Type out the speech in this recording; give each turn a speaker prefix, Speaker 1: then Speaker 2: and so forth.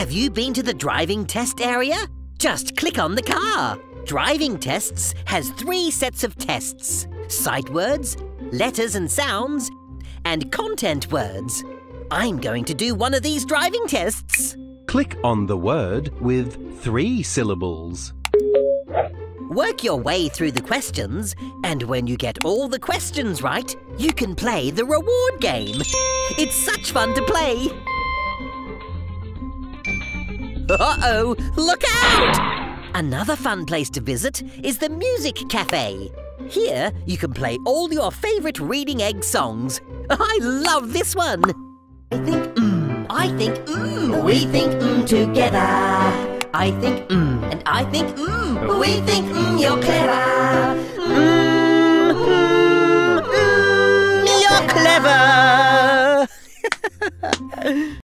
Speaker 1: Have you been to the driving test area? Just click on the car. Driving Tests has 3 sets of tests: sight words, letters and sounds, and content words. I'm going to do one of these driving tests.
Speaker 2: Click on the word with 3 syllables.
Speaker 1: Work your way through the questions, and when you get all the questions right, you can play the reward game. It's such fun to play. Uh-oh, look out! Another fun place to visit is the Music Cafe. Here, you can play all your favourite Reading Egg songs. I love this one. I think we think together. I think and I think we think you're clever. You're clever.